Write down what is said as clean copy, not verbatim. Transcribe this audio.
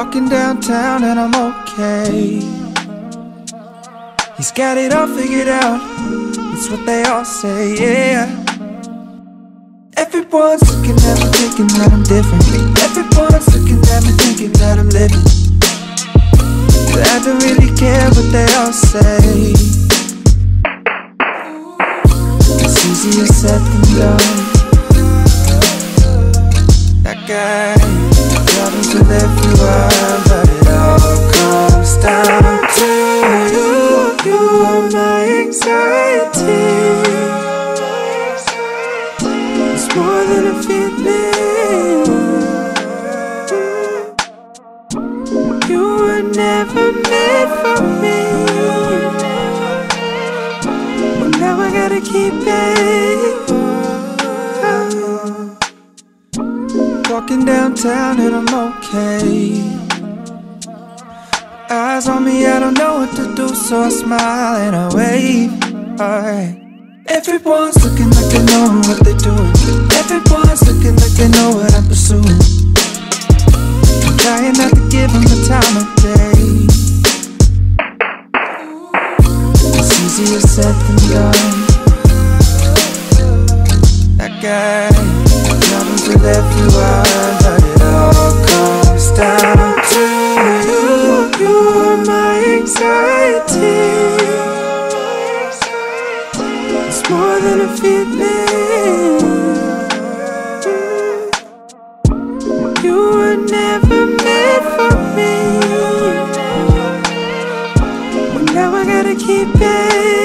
Walking downtown and I'm okay. He's got it all figured out, it's what they all say, yeah. Everyone's looking at me thinking that I'm different. Everyone's looking at me thinking that I'm living, but I don't really care what they all say. It's easier said than done. That guy, problems with everyone, but it all comes down to you. You are my anxiety. It's more than a feeling. You were never meant for me, but now I gotta keep it. Walking downtown and I'm okay. Eyes on me, I don't know what to do, so I smile and I wave. Alright. Everyone's looking like they know what they're doing. Everyone's looking like they know what I'm pursuing. I'm trying not to give them the time of day. It's easier said than done. That guy, problems with everyone, but it all comes down to you. You are my anxiety. It's more than a feeling. You were never meant for me, but now I gotta keep it.